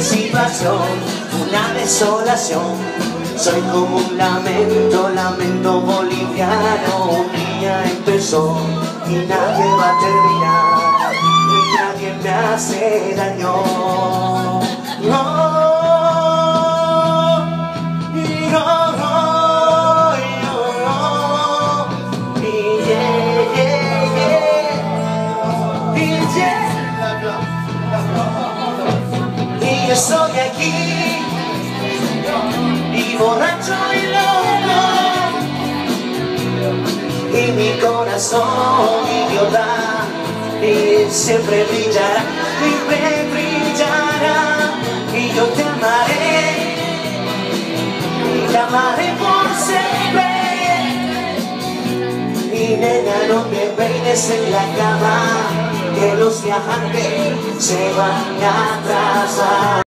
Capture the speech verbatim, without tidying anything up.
situación, una desolación. Soy como un lamento, lamento boliviano. Un día empezó y nadie va a terminar, y nadie me hace daño. No, no, no, no, y yeah, yeah, yeah, y yeah. Y yo estoy aquí, y borracho y loco, y mi corazón idiota, y siempre brillará, siempre brillará, y yo te amaré, y te amaré por siempre. Y nena, no me peines en la cama, que los viajantes se van a atrasar.